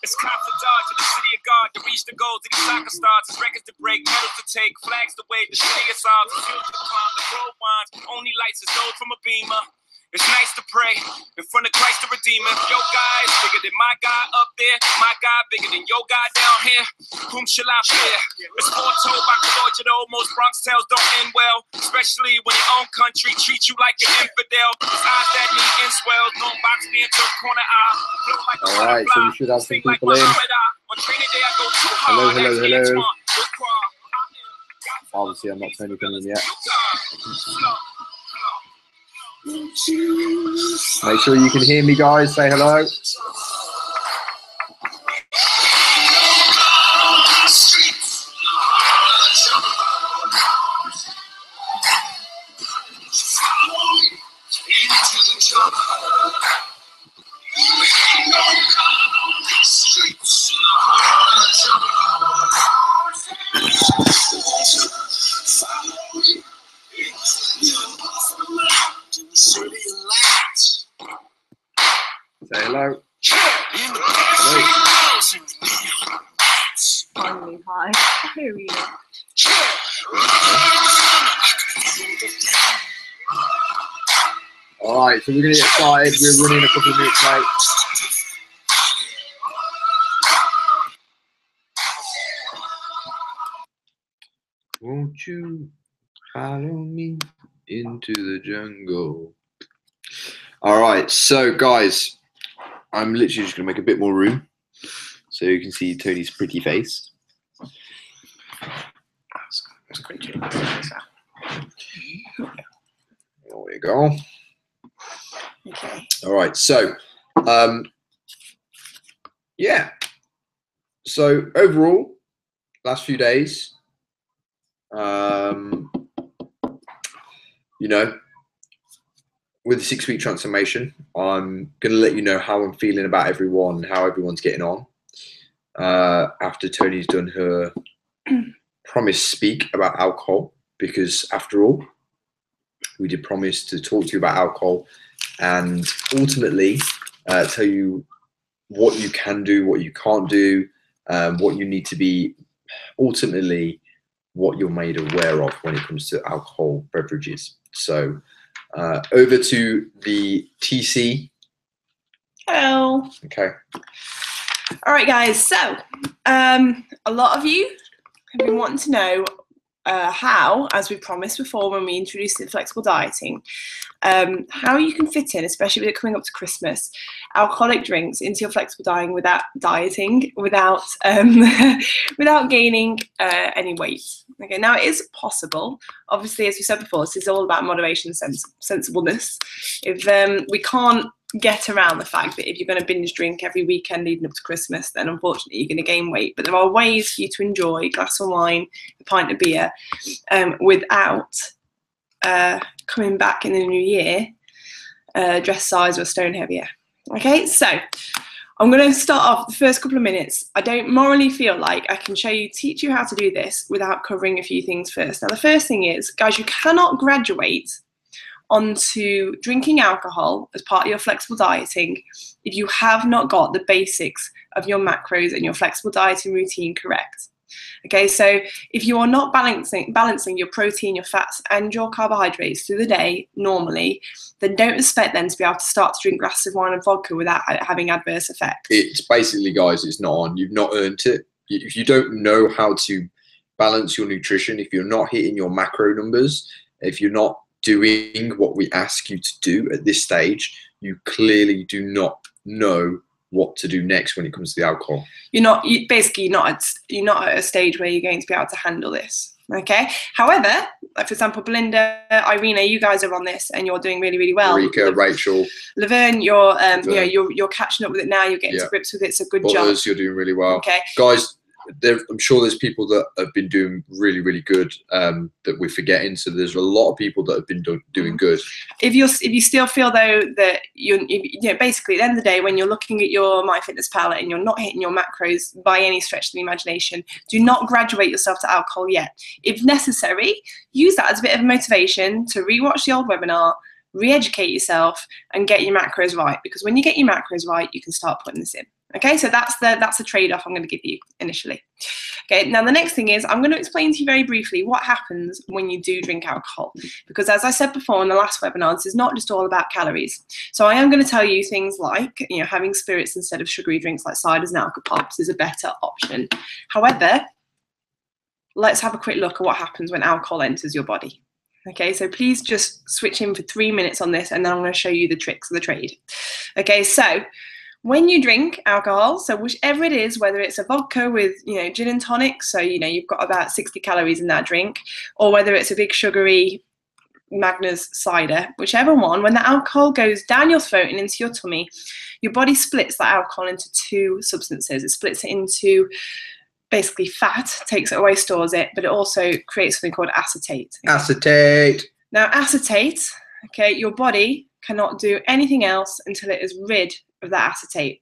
It's cops to dodge in the city of God to reach the goals of these soccer stars. It's records to break, medals to take, flags to wave, the city is ours, the fields to climb, the road winds, only lights is those from a beamer. It's nice to pray in front of Christ the Redeemer. Your guy is bigger than my guy up there, my guy bigger than your guy down here. Whom shall I fear? It's foretold by Claude, most Bronx tales don't end well, especially when your own country treats you like an infidel. It's eyes that need inswells, don't box me into a corner eye. Like all right, so we should have some people in. Hello, hello, hello. Obviously, I'm not turning them yet. Make sure you can hear me, guys. Say hello. Say hello. Finally, hi. Here we go. All right, so we're going to get started. We're running a couple of minutes late. Won't you follow me into the jungle? All right, so guys, I'm literally just going to make a bit more room so you can see Tony's pretty face. That's great. There we go. Okay. All right, so yeah. So overall, last few days, you know, with the 6-week transformation, I'm going to let you know how I'm feeling about everyone, how everyone's getting on. After Tony's done her promise speak about alcohol, because after all, we did promise to talk to you about alcohol and ultimately tell you what you can do, what you can't do, what you need to be, ultimately what you're made aware of when it comes to alcohol beverages. So over to the TC. Hello. Okay. All right, guys. So a lot of you have been wanting to know how, as we promised before when we introduced the flexible dieting, how you can fit in, especially with it coming up to Christmas, alcoholic drinks into your flexible dieting without without gaining any weight. Okay, now it is possible. Obviously, as we said before, this is all about moderation and sensibleness. If we can't get around the fact that if you're going to binge drink every weekend leading up to Christmas, then unfortunately you're going to gain weight. But there are ways for you to enjoy a glass of wine, a pint of beer, without coming back in the new year dress size or a stone heavier. Okay, so I'm going to start off the first couple of minutes. I don't morally feel like I can teach you how to do this without covering a few things first. Now, the first thing is, guys, you cannot graduate onto drinking alcohol as part of your flexible dieting if you have not got the basics of your macros and your flexible dieting routine correct. Okay, so if you are not balancing your protein, your fats, and your carbohydrates through the day normally, then don't expect then to be able to start to drink glasses of wine and vodka without having adverse effects. It's basically, guys, it's not on. You've not earned it. If you don't know how to balance your nutrition, if you're not hitting your macro numbers, if you're not doing what we ask you to do at this stage, you clearly do not know what to do next when it comes to the alcohol. You're not at a stage where you're going to be able to handle this. Okay. However, like for example, Belinda, Irina, you guys are on this and you're doing really, really well. Rika, Rachel, Laverne, you're catching up with it now. You're getting to grips with it. So good job. You're doing really well. Okay, guys. I'm sure there's people that have been doing really, really good that we're forgetting. So there's a lot of people that have been doing good. If you still feel though that basically at the end of the day, when you're looking at your MyFitnessPal and you're not hitting your macros by any stretch of the imagination, do not graduate yourself to alcohol yet. If necessary, use that as a bit of a motivation to rewatch the old webinar, re-educate yourself and get your macros right, because when you get your macros right, you can start putting this in. Okay, so that's the trade-off I'm going to give you initially. Okay, now the next thing is I'm going to explain to you very briefly what happens when you do drink alcohol, because as I said before in the last webinar, this is not just all about calories. So I am going to tell you things like, you know, having spirits instead of sugary drinks like ciders and alcopops is a better option. However, let's have a quick look at what happens when alcohol enters your body. Okay, so please just switch in for 3 minutes on this, and then I'm going to show you the tricks of the trade. Okay, so when you drink alcohol, so whichever it is, whether it's a vodka with, you know, gin and tonic, so, you know, you've got about 60 calories in that drink, or whether it's a big sugary Magners cider, whichever one, when the alcohol goes down your throat and into your tummy, your body splits that alcohol into two substances. It splits it into basically fat, takes it away, stores it, but it also creates something called acetate. Acetate. Now, acetate, okay, your body cannot do anything else until it is rid of that acetate.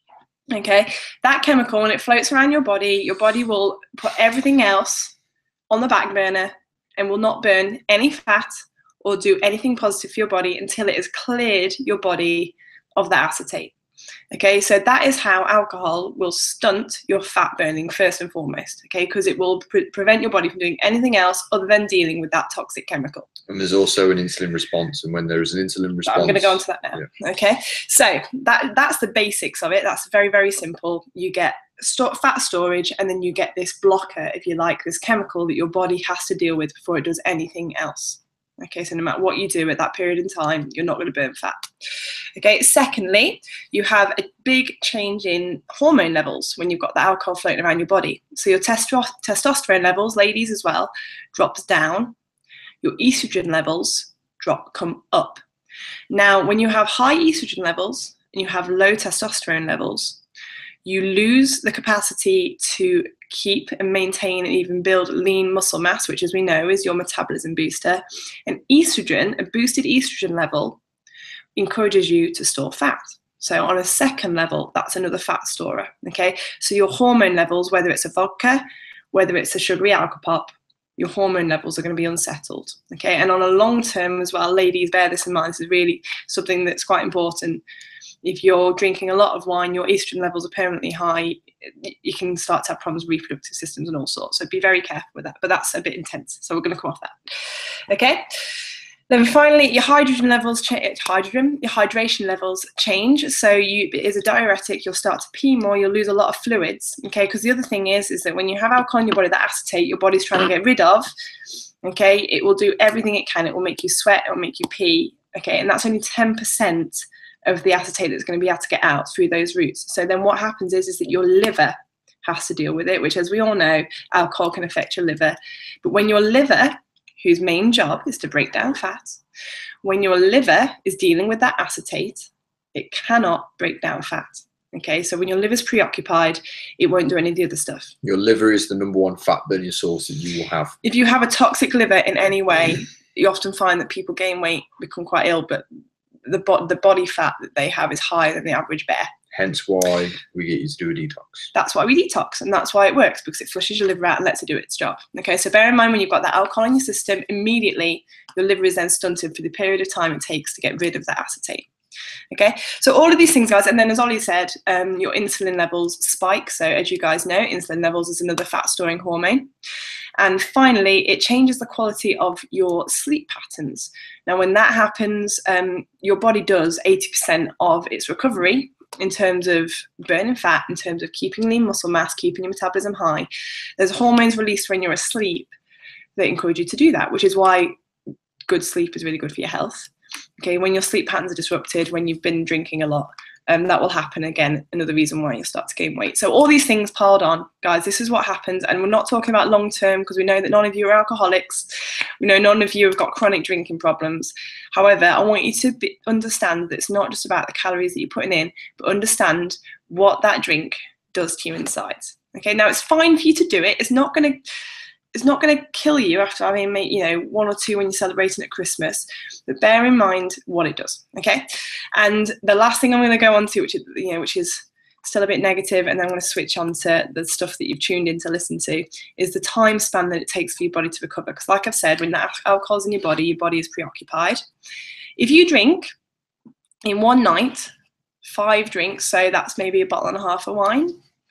Okay, that chemical, when it floats around your body will put everything else on the back burner and will not burn any fat or do anything positive for your body until it has cleared your body of the acetate. Okay, so that is how alcohol will stunt your fat burning first and foremost, okay, because it will prevent your body from doing anything else other than dealing with that toxic chemical. And there's also an insulin response, and when there is an insulin response... I'm going to go on to that now, yeah. Okay, so that's the basics of it. That's very, very simple. You get fat storage, and then you get this blocker, if you like, this chemical that your body has to deal with before it does anything else. Okay, so no matter what you do at that period in time, you're not going to burn fat. Okay, secondly, you have a big change in hormone levels when you've got the alcohol floating around your body. So your testosterone levels, ladies as well, drops down. Your estrogen levels come up. Now, when you have high estrogen levels and you have low testosterone levels, you lose the capacity to keep and maintain and even build lean muscle mass, which, as we know, is your metabolism booster. And estrogen, a boosted estrogen level, encourages you to store fat. So on a second level, that's another fat storer. Okay, so your hormone levels, whether it's a vodka, whether it's a sugary alcopop, your hormone levels are going to be unsettled. Okay, and on a long term as well, ladies, bear this in mind. This is really something that's quite important. If you're drinking a lot of wine, your estrogen levels are permanently high, you can start to have problems with reproductive systems and all sorts. So be very careful with that, but that's a bit intense. So we're going to come off that. Okay. Then finally, your hydration levels your hydration levels change. So as a diuretic, you'll start to pee more, you'll lose a lot of fluids. Okay, because the other thing is that when you have alcohol in your body, that acetate your body's trying to get rid of, okay, it will do everything it can. It will make you sweat, it will make you pee. Okay, and that's only 10% of the acetate that's going to be able to get out through those routes. So then what happens is that your liver has to deal with it, which, as we all know, alcohol can affect your liver. But when your liver, whose main job is to break down fat, when your liver is dealing with that acetate, it cannot break down fat. Okay, so when your liver's preoccupied, it won't do any of the other stuff. Your liver is the #1 fat burning source that you will have. If you have a toxic liver in any way, you often find that people gain weight, become quite ill, but the body fat that they have is higher than the average bear. Hence why we get you to do a detox. That's why we detox, and that's why it works, because it flushes your liver out and lets it do its job. Okay, so bear in mind, when you've got that alcohol in your system, immediately your liver is then stunted for the period of time it takes to get rid of that acetate. Okay, so all of these things, guys, and then as Ollie said, your insulin levels spike. So as you guys know, insulin levels is another fat storing hormone. And finally, it changes the quality of your sleep patterns. Now, when that happens, your body does 80% of its recovery in terms of burning fat, in terms of keeping lean muscle mass, keeping your metabolism high. There's hormones released when you're asleep that encourage you to do that, which is why good sleep is really good for your health. Okay, when your sleep patterns are disrupted, when you've been drinking a lot, that will happen again, another reason why you start to gain weight. So all these things piled on, guys, this is what happens. And we're not talking about long term, because we know that none of you are alcoholics. We know none of you have got chronic drinking problems. However, I want you to understand that it's not just about the calories that you're putting in, but understand what that drink does to you inside. Okay, now it's fine for you to do it. It's not going to kill you after having made, 1 or 2 when you're celebrating at Christmas, but bear in mind what it does. Okay, and the last thing I'm going to go on to, which is still a bit negative, and then I'm going to switch on to the stuff that you've tuned in to listen to, is the time span that it takes for your body to recover. Because like I've said, when the alcohol's in your body is preoccupied. If you drink in one night 5 drinks, so that's maybe a bottle and a half of wine.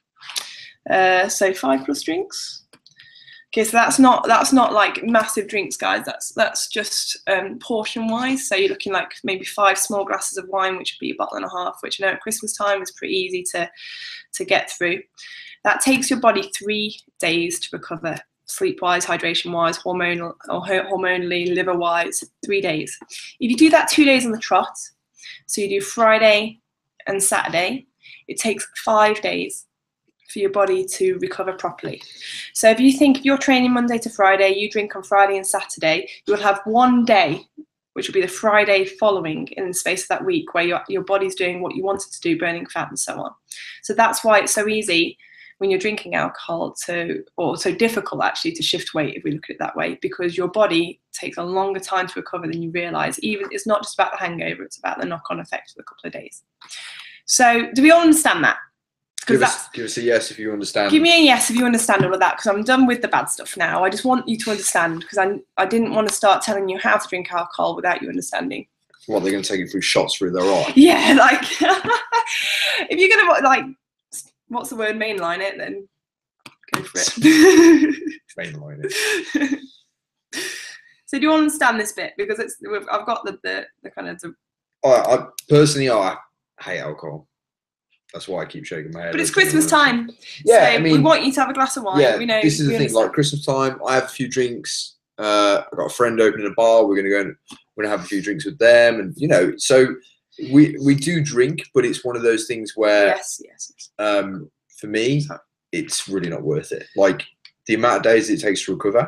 So 5 plus drinks. Okay, so that's not like massive drinks, guys. That's just portion wise. So you're looking like maybe 5 small glasses of wine, which would be a bottle and a half, which I know at Christmas time is pretty easy to get through. That takes your body 3 days to recover, sleep-wise, hydration-wise, hormonally, liver-wise, 3 days. If you do that 2 days on the trot, so you do Friday and Saturday, it takes 5 days for your body to recover properly. So if you think if you're training Monday to Friday, you drink on Friday and Saturday, you'll have 1 day, which will be the Friday following in the space of that week, where your body's doing what you want it to do, burning fat and so on. So that's why it's so easy when you're drinking alcohol or so difficult actually to shift weight, if we look at it that way, because your body takes a longer time to recover than you realize. Even it's not just about the hangover, it's about the knock-on effect of a couple of days. So do we all understand that? Give us a yes if you understand. Give me a yes if you understand all of that, because I'm done with the bad stuff now. I just want you to understand, because I didn't want to start telling you how to drink alcohol without you understanding. What, they're going to take you through shots through their eye? Yeah, like if you're going to like, what's the word, mainline it, then go for it. Mainline it. So do you understand this bit? Because I've got the kind of the... I personally hate alcohol. That's why I keep shaking my head. But it's Christmas time. Yeah, so I mean, we want you to have a glass of wine. Yeah, we know, this is the thing. understand. Like Christmas time, I have a few drinks. I've got a friend opening a bar. We're gonna have a few drinks with them, and so we do drink, but it's one of those things where yes. For me, it's really not worth it. Like the amount of days it takes to recover.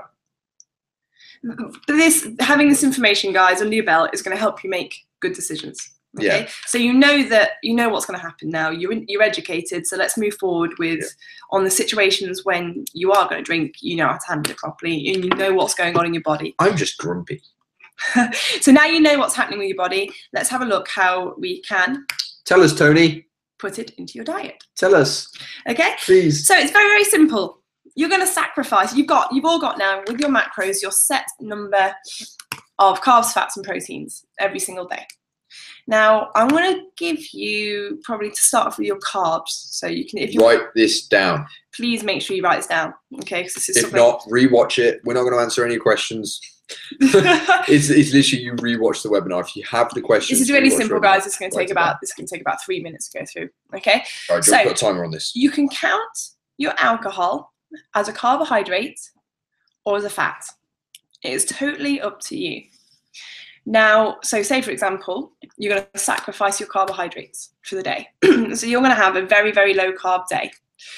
Having this information, guys, under your belt is going to help you make good decisions. Okay, yeah. So you know what's going to happen now. You're educated, so let's move forward with on the situations when you are going to drink. You know how to handle it properly, and you know what's going on in your body. I'm just grumpy. So now you know what's happening with your body. Let's have a look how we can tell us, Tony. Put it into your diet. Tell us. Okay, please. So it's very, very simple. You're going to sacrifice. You've all got now with your macros your set number of carbs, fats, and proteins every single day. Now, I'm going to give you probably to start off with your carbs. So you can, if you write this down. Please make sure you write this down. Okay, because this is if not, rewatch it. We're not going to answer any questions. it's literally you rewatch the webinar if you have the questions. This is really simple, guys. This can take about 3 minutes to go through. Okay. All right, so put a timer on this. You can count your alcohol as a carbohydrate or as a fat. It is totally up to you. Now, so say for example, you're going to sacrifice your carbohydrates for the day. So you're going to have a very, very low carb day.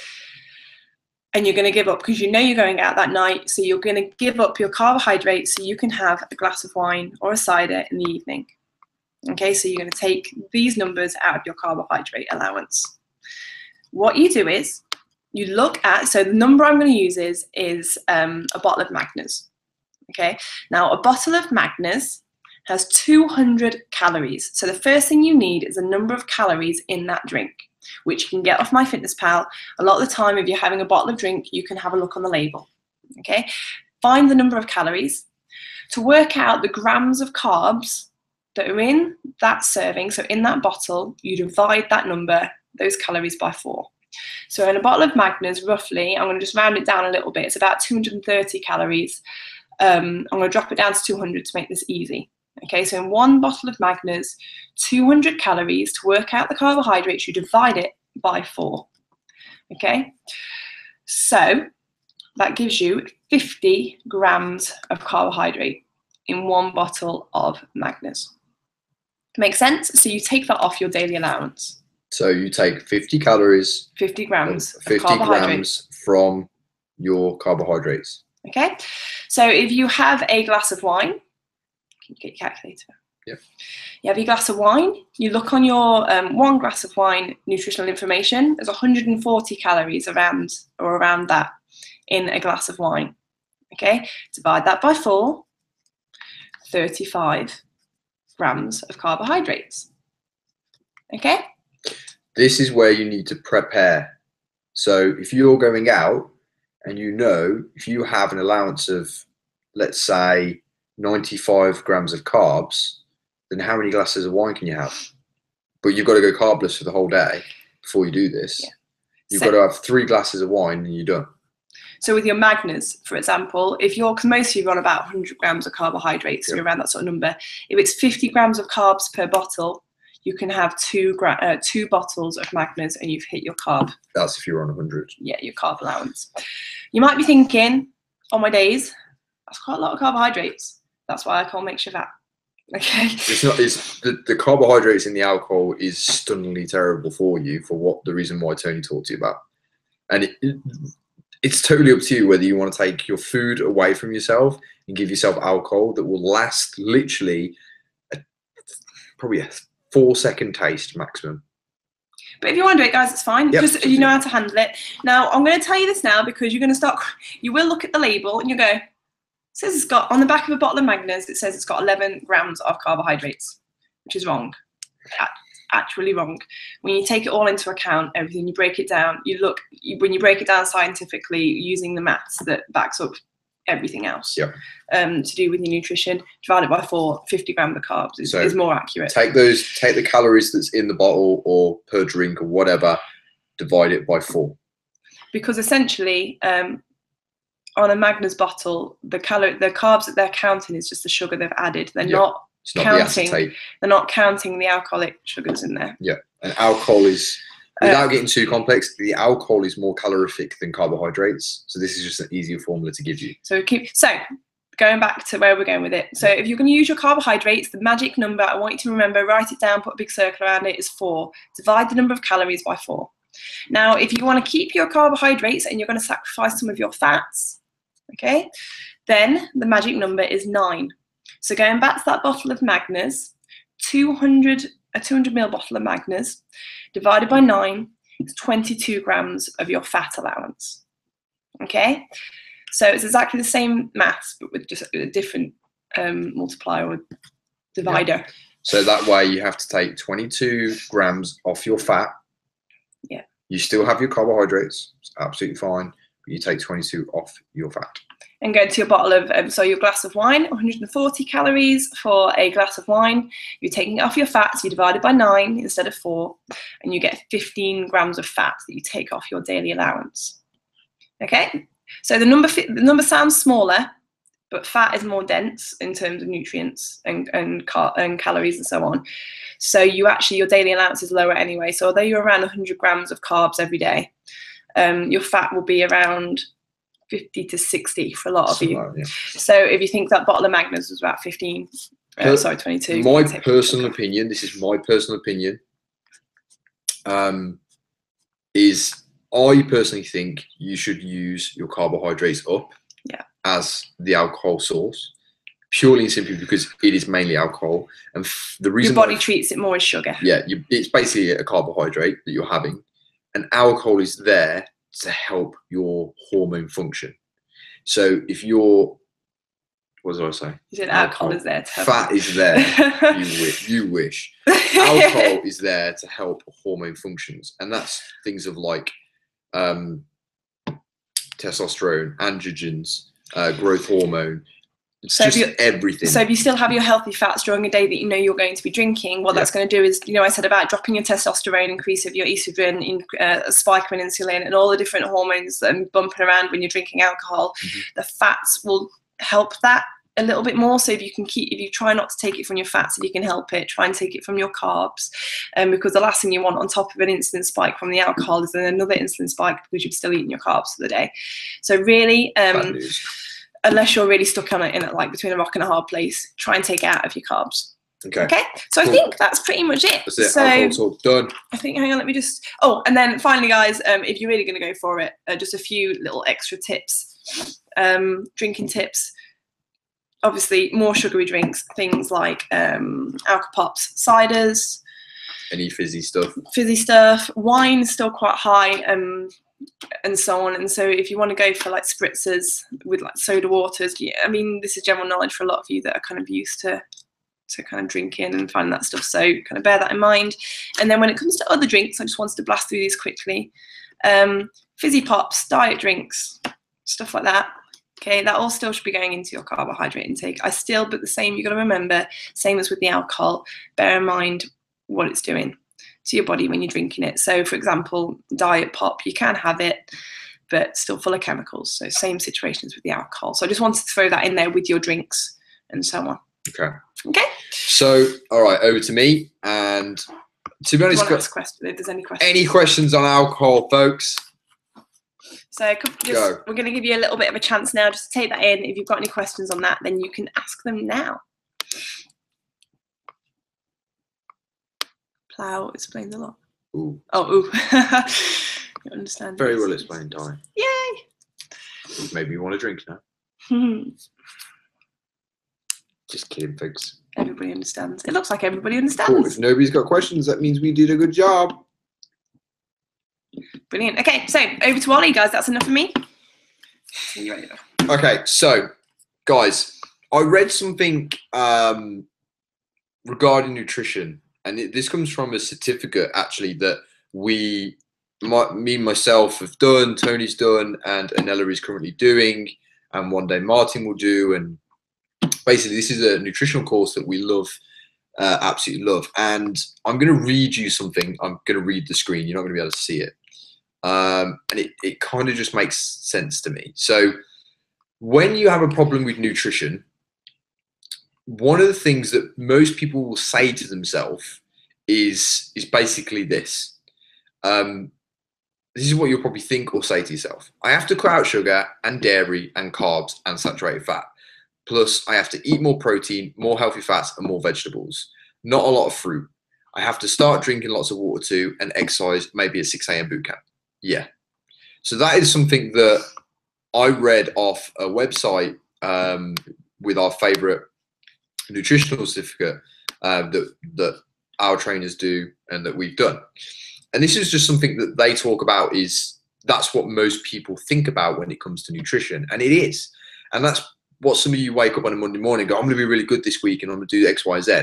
And you're going to give up because you know you're going out that night. So you're going to give up your carbohydrates so you can have a glass of wine or a cider in the evening. Okay, so you're going to take these numbers out of your carbohydrate allowance. What you do is you look at, so the number I'm going to use is a bottle of Magners. Okay, now a bottle of Magners has 200 calories. So the first thing you need is a number of calories in that drink, which you can get off MyFitnessPal. A lot of the time, if you're having a bottle of drink, you can have a look on the label. Okay, find the number of calories. To work out the grams of carbs that are in that serving, so in that bottle, you divide that number, those calories, by 4. So in a bottle of Magners, roughly, I'm going to just round it down a little bit, it's about 230 calories. I'm going to drop it down to 200 to make this easy. Okay, so in one bottle of Magners, 200 calories. To work out the carbohydrates, you divide it by 4. Okay, so that gives you 50 grams of carbohydrate in one bottle of Magners. Makes sense? So you take that off your daily allowance. So you take 50 calories, 50 grams, 50 grams from your carbohydrates. Okay, so if you have a glass of wine, can you get your calculator? Yep. You have your glass of wine, you look on your 1 glass of wine nutritional information, there's 140 calories around that in a glass of wine. Okay, divide that by 4, 35 grams of carbohydrates. Okay? This is where you need to prepare. So if you're going out and you know if you have an allowance of, let's say, 95 grams of carbs, then how many glasses of wine can you have? but you've got to go carbless for the whole day before you do this. Yeah. You've So- got to have 3 glasses of wine and you're done. So with your Magners, for example, if you're, because most of you are on about 100 grams of carbohydrates, so Yep. you're around that sort of number. If it's 50 grams of carbs per bottle, you can have 2 bottles of Magners and you've hit your carb, That's if you're on 100. yeah, your carb allowance. You might be thinking, on my days, that's quite a lot of carbohydrates. That's why I can't make sure that. Okay. It's not. It's the carbohydrates in the alcohol is stunningly terrible for you for what the reason why Tony talked to you about, and it's totally up to you whether you want to take your food away from yourself and give yourself alcohol that will last literally probably a 4-second taste maximum. But if you want to do it, guys, it's fine. Yep, Just you know how to handle it. Now, I'm going to tell you this now because you're going to start. You will look at the label and you go. It says it's got on the back of a bottle of Magners. It says it's got 11 grams of carbohydrates, which is wrong. Actually wrong. When you take it all into account, everything, you break it down. When you break it down scientifically using the maths that backs up everything else. Yep. To do with your nutrition, divide it by 4. 50 grams of carbs is more accurate. Take the calories that's in the bottle or per drink or whatever, divide it by 4. Because essentially, on a Magners bottle, the carbs that they're counting is just the sugar they've added. They're not It's not counting. the acetate. They're not counting the alcoholic sugars in there. Yeah, and alcohol is, without getting too complex, the alcohol is more calorific than carbohydrates. So this is just an easier formula to give you. So going back to where we're going with it. So if you're going to use your carbohydrates, the magic number, I want you to remember, write it down, put a big circle around it, is 4. Divide the number of calories by 4. Now, if you want to keep your carbohydrates and you're going to sacrifice some of your fats, okay, then the magic number is 9. So going back to that bottle of Magners, a 200 ml bottle of Magners divided by 9 is 22 grams of your fat allowance. Okay, so it's exactly the same maths, but with just a different multiplier or divider. Yeah. So that way you have to take 22 grams off your fat. Yeah. You still have your carbohydrates, it's absolutely fine, but you take 22 off your fat. And go to your bottle of, so your glass of wine, 140 calories for a glass of wine. You're taking it off your fat, so you divide it by 9 instead of 4, and you get 15 grams of fat that you take off your daily allowance. Okay, so the number sounds smaller, but fat is more dense in terms of nutrients and calories and so on. So your daily allowance is lower anyway. So although you're around 100 grams of carbs every day, your fat will be around 50 to 60 for a lot of you. Yeah. So if you think that bottle of Magners was about 22. My personal opinion, this is my personal opinion, is I personally think you should use your carbohydrates up as the alcohol source, purely and simply because it is mainly alcohol. And the reason your body treats it more as sugar. Yeah, it's basically a carbohydrate that you're having, and alcohol is there to help your hormone function. So if you're, what did I say? You said alcohol is there to help. Fat is there. You wish. Alcohol is there to help hormone functions, and that's things of like testosterone, androgens, growth hormone. It's so just everything. So if you still have your healthy fats during a day that you know you're going to be drinking, what that's going to do is, I said about dropping your testosterone, increase of your estrogen, spike in insulin, and all the different hormones that are bumping around when you're drinking alcohol. Mm-hmm. The fats will help that a little bit more. So if you try not to take it from your fats, if you can help it, try and take it from your carbs, because the last thing you want on top of an insulin spike from the alcohol is then another insulin spike because you've still eaten your carbs for the day. So really, unless you're really stuck on it in like between a rock and a hard place, try and take it out of your carbs. Okay. So cool. I think that's pretty much it. That's it. So alcohol's done. I think, hang on, let me just. Oh, and then finally, guys, if you're really going to go for it, just a few little extra tips, drinking tips. Obviously, more sugary drinks, things like Alka Pops, ciders, any fizzy stuff. Wine is still quite high. And so on. And so if you want to go for like spritzers with like soda waters, I mean, this is general knowledge for a lot of you that are kind of used to kind of drinking and finding that stuff. So kind of bear that in mind. And then when it comes to other drinks, I just wanted to blast through these quickly. Fizzy pops, diet drinks, stuff like that. Okay, that all still should be going into your carbohydrate intake. But the same, you've got to remember, same as with the alcohol, bear in mind what it's doing. to your body when you're drinking it. So, for example, diet pop, you can have it, but still full of chemicals. So same situations with the alcohol. So I just wanted to throw that in there with your drinks and so on. Okay. Okay. So, all right, over to me. And to be honest, Ask question, if there's any questions. Any questions on alcohol, folks? So we're going to give you a little bit of a chance now just to take that in. If you've got any questions on that, then you can ask them now. Plough explained a lot. Ooh. Oh, ooh. You understand. Very well explained, Di. Yay. Maybe you want a drink now. Just kidding, folks. Everybody understands. It looks like everybody understands. Cool. If nobody's got questions, that means we did a good job. Brilliant. Okay, so over to Ollie, guys. That's enough for me. You ready? Okay, so guys, I read something regarding nutrition, and this comes from a certificate actually that me and myself have done, Tony's done, and Anella is currently doing, and one day Martin will do. And basically, this is a nutritional course that we love, absolutely love. And I'm going to read you something. I'm going to read the screen. You're not going to be able to see it. And it kind of just makes sense to me. So when you have a problem with nutrition, one of the things that most people will say to themselves is basically this. This is what you'll probably think or say to yourself. I have to cut out sugar and dairy and carbs and saturated fat. Plus, I have to eat more protein, more healthy fats, and more vegetables. Not a lot of fruit. I have to start drinking lots of water too, and exercise maybe a 6 a.m. boot camp. Yeah. So that is something that I read off a website with our favorite nutritional certificate that our trainers do and that we've done. And this is just something that they talk about, is that's what most people think about when it comes to nutrition. And it is. And that's what some of you wake up on a Monday morning and go, I'm going to be really good this week and I'm going to do X, Y, Z.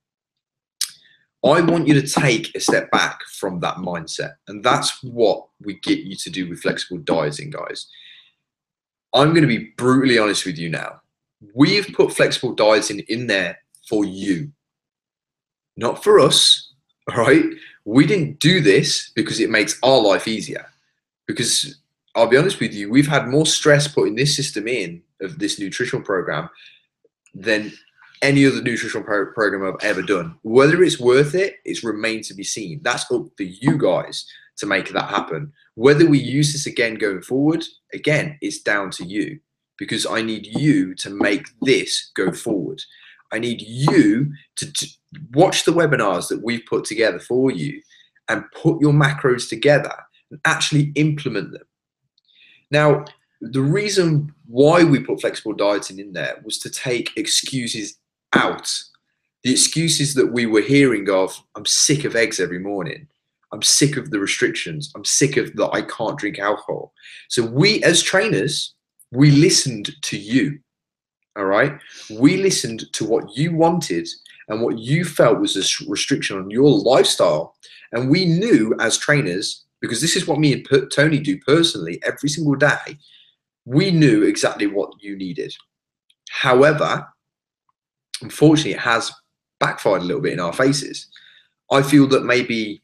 I want you to take a step back from that mindset. And that's what we get you to do with flexible dieting, guys. I'm going to be brutally honest with you now. We've put flexible dieting in there for you, not for us, all right? We didn't do this because it makes our life easier. Because I'll be honest with you, we've had more stress putting this system in of this nutritional program than any other nutritional program I've ever done. Whether it's worth it, it's remained to be seen. That's up to you guys to make that happen. Whether we use this again going forward, again, it's down to you, because I need you to make this go forward. I need you to watch the webinars that we've put together for you and put your macros together and actually implement them. Now, the reason why we put flexible dieting in there was to take excuses out. The excuses that we were hearing of, I'm sick of eggs every morning. I'm sick of the restrictions. I'm sick of that I can't drink alcohol. So we as trainers, we listened to you, all right? We listened to what you wanted and what you felt was a restriction on your lifestyle. And we knew as trainers, because this is what me and Tony do personally every single day, we knew exactly what you needed. However, unfortunately, it has backfired a little bit in our faces. I feel that maybe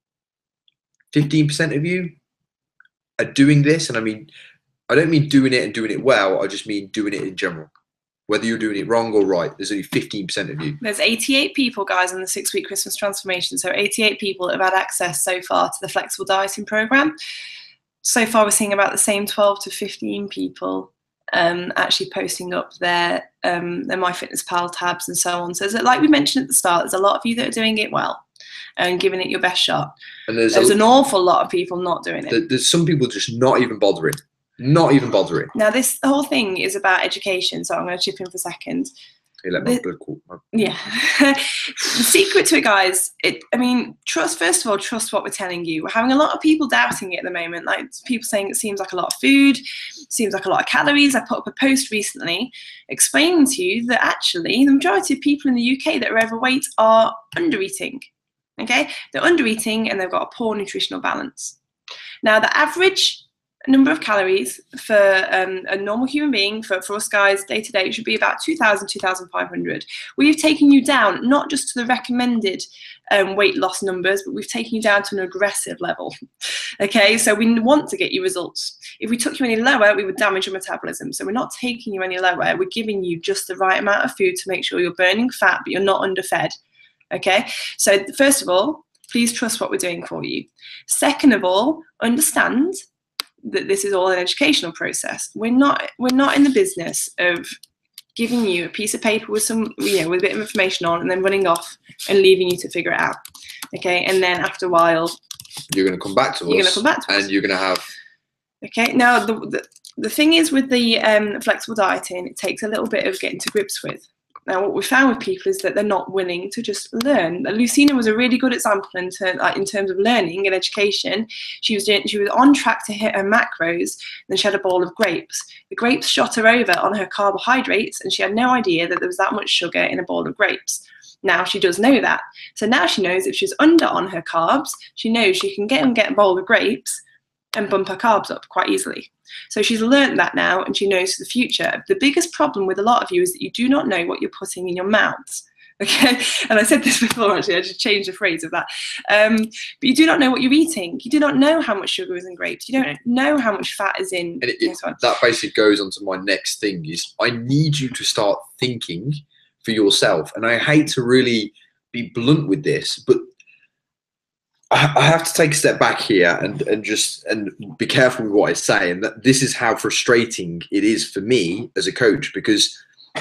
15% of you are doing this. And I mean, I don't mean doing it and doing it well. I just mean doing it in general. Whether you're doing it wrong or right, there's only 15% of you. There's 88 people, guys, in the 6-week Christmas transformation. So 88 people that have had access so far to the flexible dieting program. So far, we're seeing about the same 12 to 15 people actually posting up their MyFitnessPal tabs and so on. So like we mentioned at the start, there's a lot of you that are doing it well and giving it your best shot. And there's an awful lot of people not doing it. There's some people just not even bothering. Not even bothering. Now, this whole thing is about education, so I'm going to chip in for a second. Hey, let my blood cool. Yeah. The secret to it, guys, first of all, trust what we're telling you. We're having a lot of people doubting it at the moment, like people saying it seems like a lot of food, seems like a lot of calories. I put up a post recently explaining to you that actually the majority of people in the UK that are overweight are under-eating, okay? They're under-eating and they've got a poor nutritional balance. Now, the average number of calories for a normal human being, for us guys day to day, should be about 2,000, 2,500. We've taken you down not just to the recommended weight loss numbers, but we've taken you down to an aggressive level. Okay, so we want to get you results. If we took you any lower, we would damage your metabolism. So we're not taking you any lower. We're giving you just the right amount of food to make sure you're burning fat, but you're not underfed. Okay, so first of all, please trust what we're doing for you. Second of all, understand that this is all an educational process. We're not in the business of giving you a piece of paper with some, with a bit of information on, and then running off and leaving you to figure it out. Okay, and then after a while, you're going to come back to us. And you're going to have. Okay. Now the thing is with the flexible dieting, it takes a little bit of getting to grips with. Now, what we found with people is that they're not willing to just learn. Lucina was a really good example in terms of learning and education. She was on track to hit her macros, then she had a bowl of grapes. The grapes shot her over on her carbohydrates, and she had no idea that there was that much sugar in a bowl of grapes. Now she does know that. So now she knows if she's under on her carbs, she knows she can get a bowl of grapes and bump her carbs up quite easily. So she's learned that now, and she knows for the future. The biggest problem with a lot of you is that you do not know what you're putting in your mouths. Okay, and I said this before, actually, I just changed the phrase of that. But you do not know what you're eating. You do not know how much sugar is in grapes. You don't know how much fat is in this one. That basically goes on to my next thing is I need you to start thinking for yourself. And I hate to really be blunt with this, but I have to take a step back here and be careful with what I say. And that this is how frustrating it is for me as a coach, because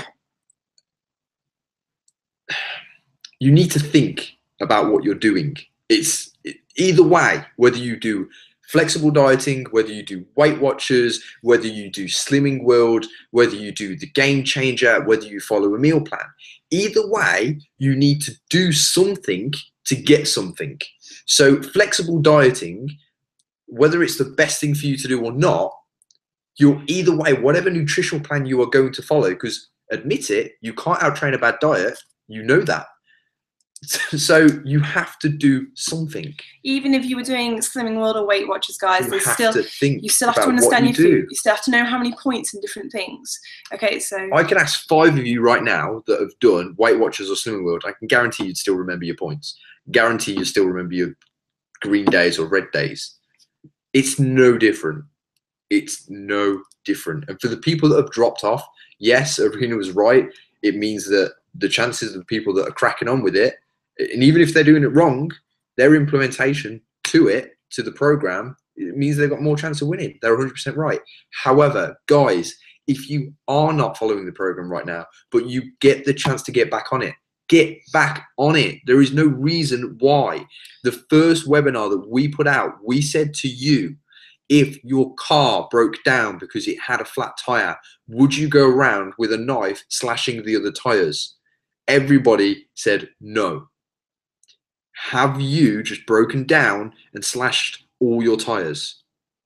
you need to think about what you're doing. It's either way, whether you do flexible dieting, whether you do Weight Watchers, whether you do Slimming World, whether you do the Game Changer, whether you follow a meal plan. Either way, you need to do something to get something. So flexible dieting, whether it's the best thing for you to do or not, you're either way, whatever nutritional plan you are going to follow, because admit it, you can't out-train a bad diet. You know that. So you have to do something. Even if you were doing Slimming World or Weight Watchers, guys, you still have to understand your food. You still have to know how many points in different things. Okay, so I can ask 5 of you right now that have done Weight Watchers or Slimming World. I can guarantee you'd still remember your points. Guarantee you still remember your green days or red days. It's no different. It's no different. And for the people that have dropped off, yes, Arena was right. It means that the chances of the people that are cracking on with it, and even if they're doing it wrong, their implementation to the program, it means they've got more chance of winning. They're 100% right. However, guys, if you are not following the program right now, but you get the chance to get back on it, get back on it. There is no reason why. The first webinar that we put out, we said to you, if your car broke down because it had a flat tire, would you go around with a knife slashing the other tires? Everybody said no. Have you just broken down and slashed all your tires?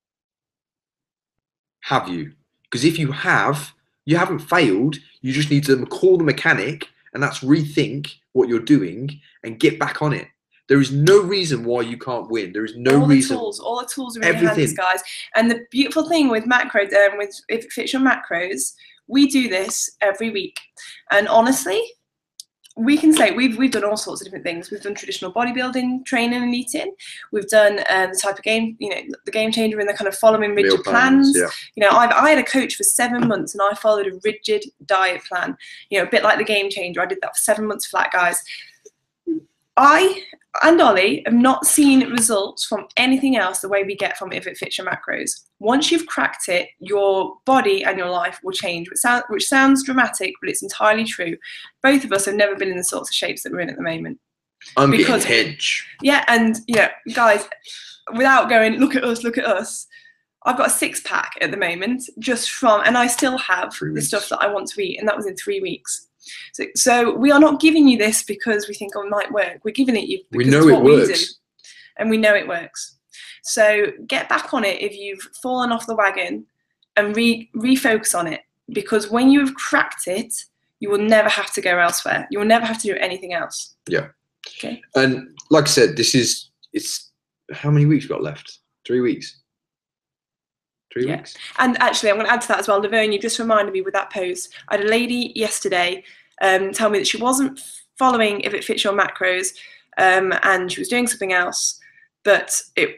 Have you? Because if you have, you haven't failed. You just need to call the mechanic, and that's rethink what you're doing and get back on it. There is no reason why you can't win. There is no reason. All the tools are in your hands, guys. And the beautiful thing with macro, with If It Fits Your Macros, we do this every week. And honestly, we can say we've done all sorts of different things. We've done traditional bodybuilding, training and eating. We've done the type of game, the Game Changer and the kind of following rigid plans. Yeah. I had a coach for 7 months and I followed a rigid diet plan. A bit like the Game Changer. I did that for 7 months flat, guys. I and Ollie have not seen results from anything else the way we get from If It Fits Your Macros. Once you've cracked it, your body and your life will change, which sounds dramatic, but it's entirely true. Both of us have never been in the sorts of shapes that we're in at the moment. I'm getting hedge. Yeah, and guys, without going, look at us, I've got a 6-pack at the moment, and I still have the stuff that I want to eat, and that was in 3 weeks. So we are not giving you this because we think it might work. We're giving it you because it's what we do, and we know it works. So get back on it if you've fallen off the wagon, and refocus on it, because when you have cracked it, you will never have to go elsewhere. You will never have to do anything else. Yeah. Okay. And like I said, it's how many weeks we got left? 3 weeks. 3 Yeah. weeks. And actually, I'm going to add to that as well. Laverne, you just reminded me with that post. I had a lady yesterday tell me that she wasn't following If It Fits Your Macros, and she was doing something else, but the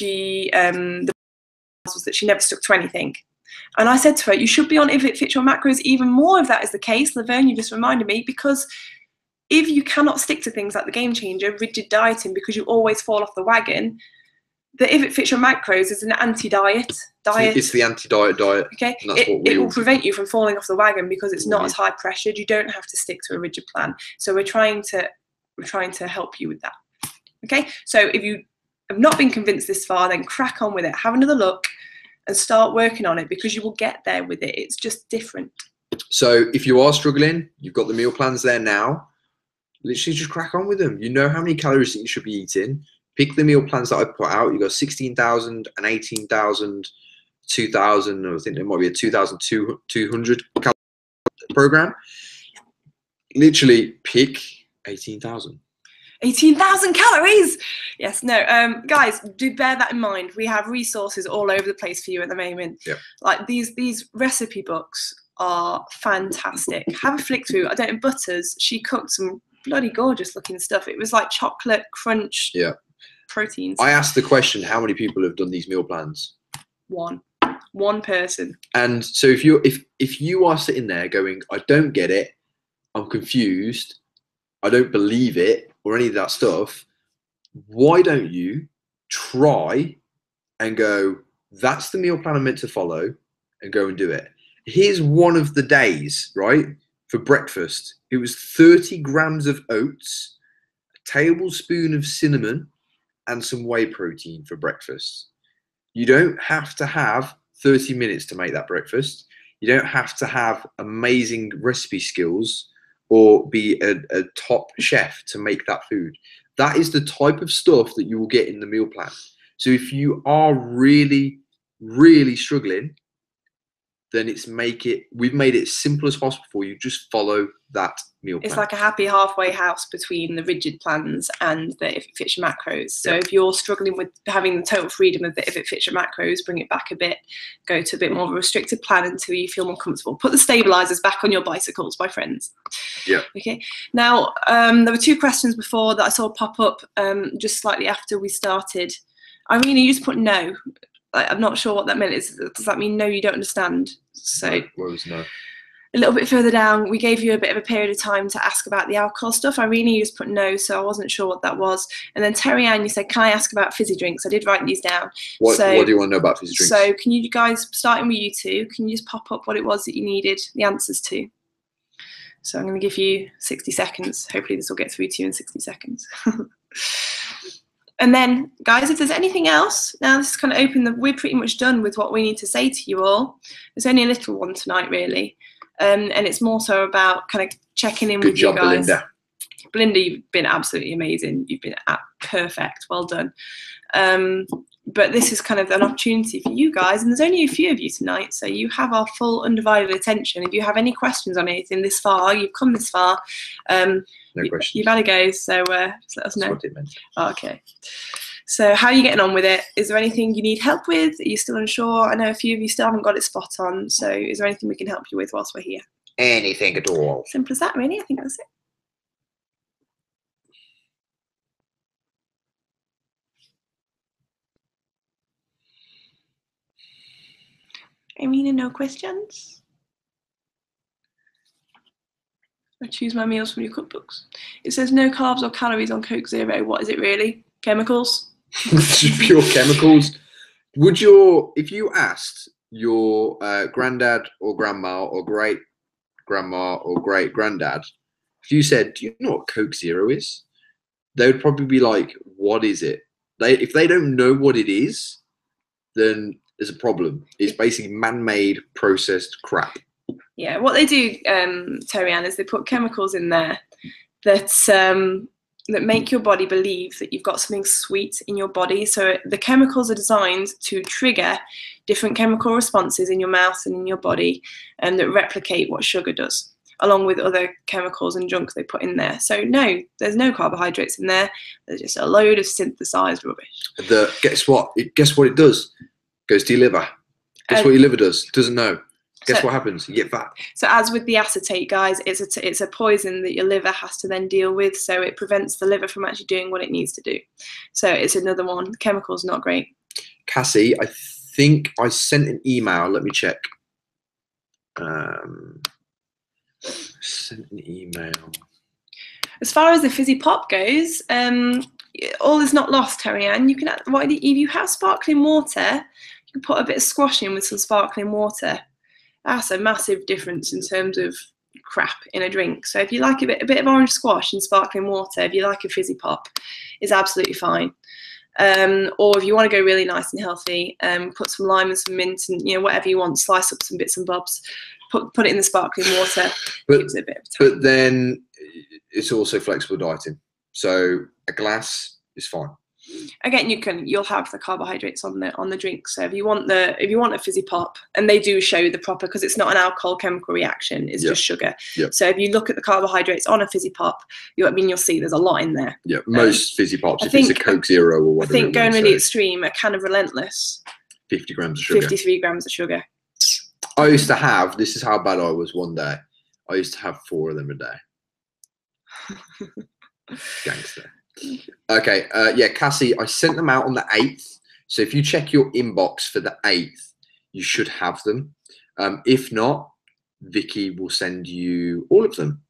was that she never stuck to anything. And I said to her, you should be on If It Fits Your Macros even more if that is the case. Laverne, you just reminded me, because if you cannot stick to things like the Game Changer, rigid dieting, because you always fall off the wagon, the If It Fits Your Macros is an anti-diet diet. It's the anti-diet diet. Okay, And that's what we it will all prevent you from falling off the wagon because it's We not need. as high pressured. You don't have to stick to a rigid plan. So we're trying to help you with that. Okay, so if you have not been convinced this far, then crack on with it. Have another look and start working on it, because you will get there with it. It's just different. So if you are struggling, you've got the meal plans there now. Literally just crack on with them. You know how many calories that you should be eating. Pick the meal plans that I put out. You got 16,000 and 18,000, 2,000, or I think there might be a 2,200 calorie program. Literally pick 18,000. 18,000 calories. Yes, no, guys, do bear that in mind. We have resources all over the place for you at the moment. Yep. Like these recipe books are fantastic. Have a flick through. I don't know, Butters, she cooked some bloody gorgeous looking stuff. It was like chocolate crunch proteins. I asked the question, how many people have done these meal plans? One person. And so if you are sitting there going, I don't get it, I'm confused, I don't believe it, or any of that stuff, why don't you try and go, that's the meal plan I'm meant to follow, and go and do it. Here's one of the days, right? For breakfast, it was 30 grams of oats, a tablespoon of cinnamon, and some whey protein for breakfast. You don't have to have 30 minutes to make that breakfast. You don't have to have amazing recipe skills or be a top chef to make that food. That is the type of stuff that you will get in the meal plan. So if you are really, really struggling, then we've made it as simple as possible for you. Just follow that meal plan. It's like a happy halfway house between the rigid plans and the If It Fits Your Macros. So if you're struggling with having the total freedom of the If It Fits Your Macros, bring it back a bit, go to a bit more of a restricted plan until you feel more comfortable. Put the stabilizers back on your bicycles, my friends. Yeah. Okay. Now, there were two questions before that I saw pop up just slightly after we started. Irene, you just put no. I'm not sure what that meant. Does that mean no, you don't understand? So What was no? A little bit further down, we gave you a bit of a period of time to ask about the alcohol stuff. Irene, you just put no, so I wasn't sure what that was. And then Terry Ann, you said, can I ask about fizzy drinks? I did write these down. What do you want to know about fizzy drinks? So can you guys, starting with you two, can you just pop up what it was that you needed the answers to? So I'm going to give you 60 seconds. Hopefully this will get through to you in 60 seconds. And then, guys, if there's anything else, now this is kind of open. We're pretty much done with what we need to say to you all. There's only a little one tonight, really. And it's more so about kind of checking in with you guys. Good job, Belinda. Belinda, you've been absolutely amazing. You've been perfect. Well done. But this is kind of an opportunity for you guys. And there's only a few of you tonight, so you have our full undivided attention. If you have any questions on anything this far, you've come this far. No questions. You've had a go, so just let us know. That's what it meant. Oh, okay. So how are you getting on with it? Is there anything you need help with? Are you still unsure? I know a few of you still haven't got it spot on. So is there anything we can help you with whilst we're here? Anything at all. Simple as that, really. I think that's it. Irina, no questions? I choose my meals from your cookbooks. It says no carbs or calories on Coke Zero. What is it really? Chemicals? Just pure chemicals. If you asked your granddad or grandma or great grandma or great granddad, if you said, do you know what Coke Zero is? They would probably be like, what is it? If they don't know what it is, then there's a problem. It's basically man-made processed crap. Yeah, what they do, Terry Ann, is they put chemicals in there that that make your body believe that you've got something sweet in your body. So the chemicals are designed to trigger different chemical responses in your mouth and in your body, and that replicate what sugar does, along with other chemicals and junk they put in there. So no, there's no carbohydrates in there. There's just a load of synthesized rubbish. Guess what? Guess what it does? Goes to your liver. Guess what your liver does? Doesn't know. Guess So- what happens? You get fat. So as with the acetate, guys, it's a poison that your liver has to then deal with. So it prevents the liver from actually doing what it needs to do. So it's another one. The chemical's not great. Cassie, I think I sent an email. Let me check. Sent an email. As far as the fizzy pop goes, all is not lost, Terry Ann. You can, if you have sparkling water, you can put a bit of squash in with some sparkling water. That's a massive difference in terms of crap in a drink. So if you like a bit of orange squash and sparkling water, if you like a fizzy pop, is absolutely fine. Or if you want to go really nice and healthy, put some lime and some mint and whatever you want. Slice up some bits and bobs. Put it in the sparkling water. Gives it a bit of time. But then it's also flexible dieting. So a glass is fine. Again, you'll have the carbohydrates on the drink. So if you want a fizzy pop, and they do show the proper, because it's not an alcohol chemical reaction, it's just sugar. Yep. So if you look at the carbohydrates on a fizzy pop, you'll see there's a lot in there. Yeah, most fizzy pops, it's a Coke Zero or whatever. I think going really extreme, a can of Relentless, 50 grams of sugar. 53 grams of sugar. I used to have, this is how bad I was one day, I used to have 4 of them a day. Gangster. Okay, yeah, Cassie, I sent them out on the 8th. So if you check your inbox for the 8th, you should have them. If not, Vicky will send you all of them.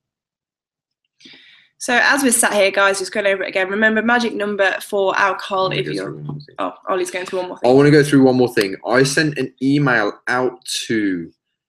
So as we're sat here, guys, just going over it again. Remember, magic number for alcohol. If you're, Ollie's going through one more thing. I want to go through one more thing. I sent an email out to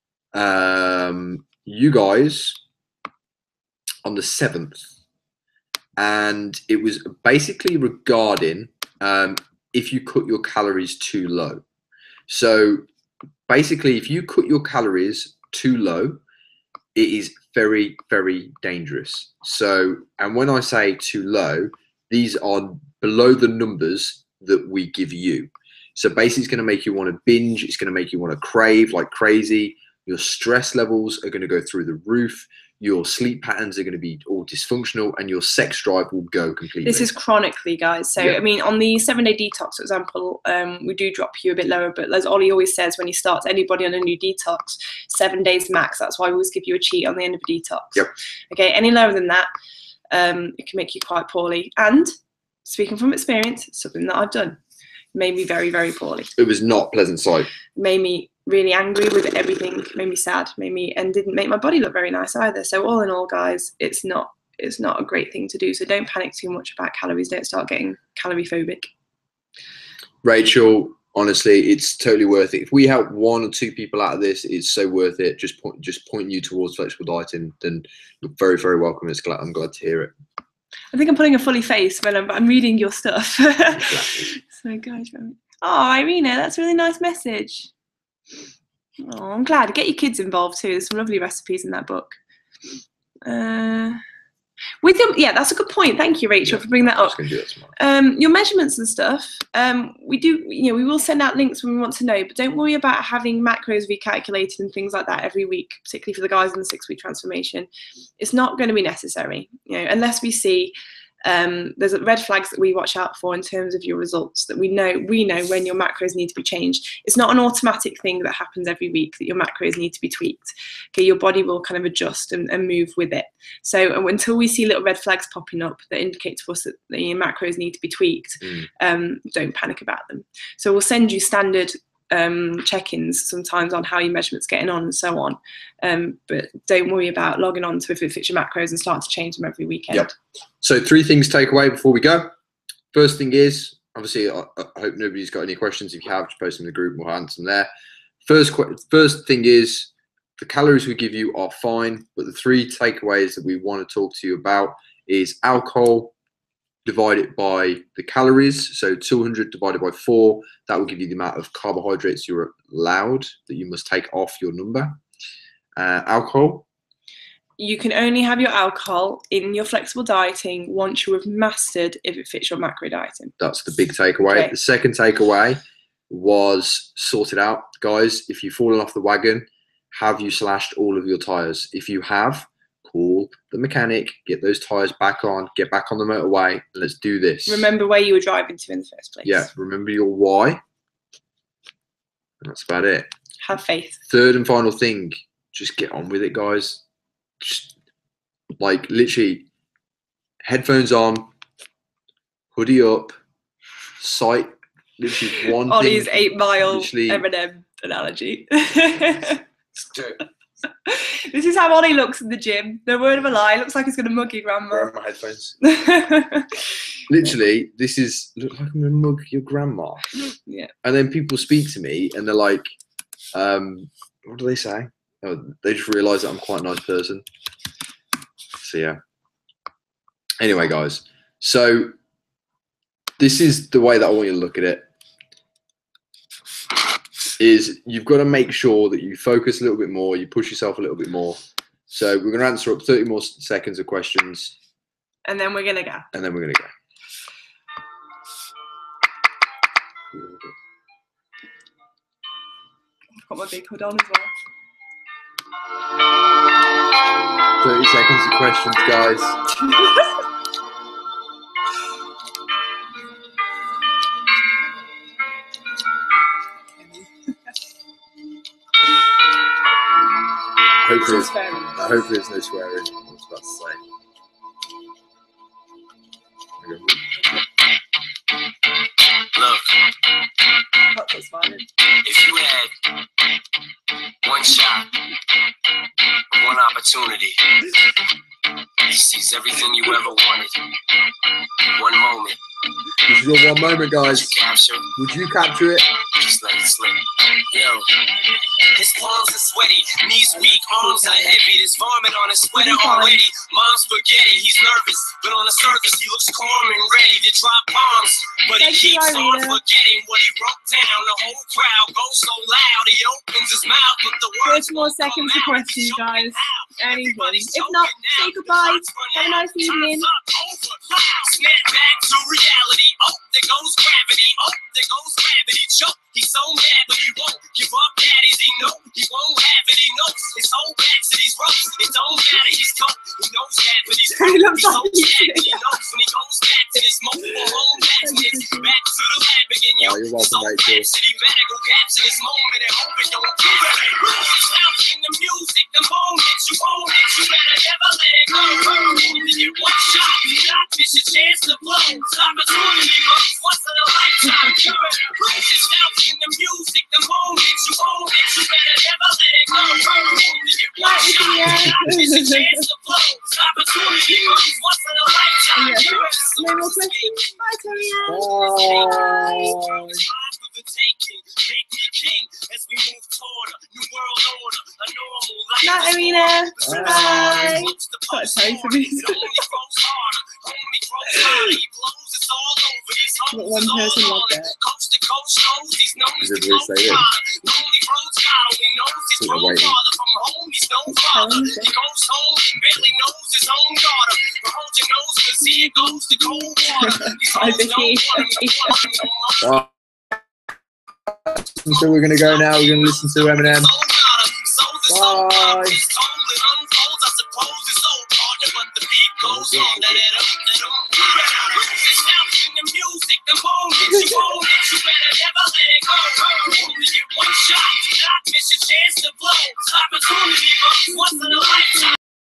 you guys on the 7th. And it was basically regarding if you cut your calories too low. So basically, if you cut your calories too low, it is very, very dangerous. So, and when I say too low, these are below the numbers that we give you. So basically, it's going to make you want to binge. It's going to make you want to crave like crazy. Your stress levels are going to go through the roof. Your sleep patterns are going to be all dysfunctional, and your sex drive will go completely. This is chronically, guys. So, I mean, on the 7-day detox, for example, we do drop you a bit lower. But as Ollie always says, when he starts anybody on a new detox, 7 days max. That's why we always give you a cheat on the end of a detox. Yep. Okay, any lower than that, it can make you quite poorly. And speaking from experience, something that I've done made me very, very poorly. It was not a pleasant sight. Made me really angry with everything, made me sad, and didn't make my body look very nice either. So all in all, guys, it's not a great thing to do. So don't panic too much about calories. Don't start getting calorie phobic. Rachel, honestly, it's totally worth it. If we help 1 or 2 people out of this, it's so worth it. Just point you towards flexible dieting, then you're very, very welcome. I'm glad to hear it. I think I'm putting a fully face when I'm reading your stuff. Exactly. So guys, oh, Irina, that's a really nice message. Oh, I'm glad. Get your kids involved too. There's some lovely recipes in that book. With them, yeah, that's a good point. Thank you, Rachel, for bringing that up. Your measurements and stuff. We will send out links when we want to know, but don't worry about having macros recalculated and things like that every week, particularly for the guys in the 6-week transformation. It's not going to be necessary, unless we see. There's red flags that we watch out for in terms of your results, that we know when your macros need to be changed. It's not an automatic thing that happens every week that your macros need to be tweaked. Okay, your body will kind of adjust and move with it. So until we see little red flags popping up that indicate to us that your macros need to be tweaked, don't panic about them. So we'll send you standard check-ins sometimes on how your measurements getting on and so on, but don't worry about logging on to if it fits your macros and start to change them every weekend. Yep. So 3 things to take away before we go. First thing is, obviously, I hope nobody's got any questions. If you have, just post them in the group and we'll answer them there. First thing is, the calories we give you are fine, but the 3 takeaways that we want to talk to you about is alcohol, divide it by the calories. So 200 divided by 4, that will give you the amount of carbohydrates you're allowed, that you must take off your number. Alcohol. You can only have your alcohol in your flexible dieting once you have mastered if it fits your macro dieting. That's the big takeaway. Okay. The second takeaway was sorted out. Guys, if you've fallen off the wagon, have you slashed all of your tires? If you have, call the mechanic, get those tires back on, get back on the motorway, and let's do this. Remember where you were driving to in the first place. Yeah, remember your why. And that's about it. Have faith. Third and final thing, just get on with it, guys. Just like literally headphones on, hoodie up, sight, literally one Ollie's thing. 8 Mile literally- Eminem analogy. It's good. This is how Ollie looks in the gym. No word of a lie. Looks like he's going to mug your grandma. Wearing my headphones. Literally, this is look like I'm gonna mug your grandma. Yeah. And then people speak to me and they're like, what do they say? Oh, they just realise that I'm quite a nice person. So yeah. Anyway, guys. So this is the way that I want you to look at it. Is you've got to make sure that you focus a little bit more, you push yourself a little bit more. So we're going to answer up 30 more seconds of questions. And then we're going to go. And then we're going to go. I've got my big hood on as well. 30 seconds of questions, guys. Hopefully there's no swearing. I was about to say. Look, That's what's fine. if you had one shot, one opportunity, to seize everything you ever wanted, one moment, This is your one moment, guys. to capture, Would you capture it? just let it slip. Yo. His palms are sweaty, knees weak, arms are heavy. There's vomit on his sweater already. Mom's spaghetti, he's nervous, but on the surface he looks calm and ready to drop bombs. But he keeps on forgetting what he wrote down. The whole crowd goes so loud, he opens his mouth, but the words 30 more seconds of questions, guys. Anything. If not, say goodbye. Have a nice evening. Snap back to reality. Oh, there goes gravity. Oh, there goes gravity. Choke. He's so mad, but he won't give up. Daddies, he know he won't have it. He knows his whole back to these ropes. It don't matter. He's cold. He knows that, but he's He looks so like he's stagnant. He knows when he goes back to this multiple home backwards. Back to the lab again, yo. Oh, you're welcome, So Rachel. fast that he better go capture this moment and hope it don't get it. Out in the music, the moment you own it, you better never let it go. Only get one shot, you got this your chance to blow. Opportunity comes once in a lifetime. Just out in the music, the moment you own it, you better never let it go. Only get one shot, you got this your chance to blow. Opportunity comes once in a lifetime. No more questions. Bye, Torian. Bye. The taking, make me king as we move toward a new world order, a normal life. Night, Arena. Bye. Got a taste of these. Got one person like that. Coast to coast shows, he's known as the Did they say it? lonely road child, he knows his So they're own waiting. father from home, he's no father. He goes home and barely knows his own daughter. But hold your nose, cause here goes the cold water. These Hi, hoes don't Vicky. want him to want him no more. So we're going to go now. We're going to listen to Eminem. Bye.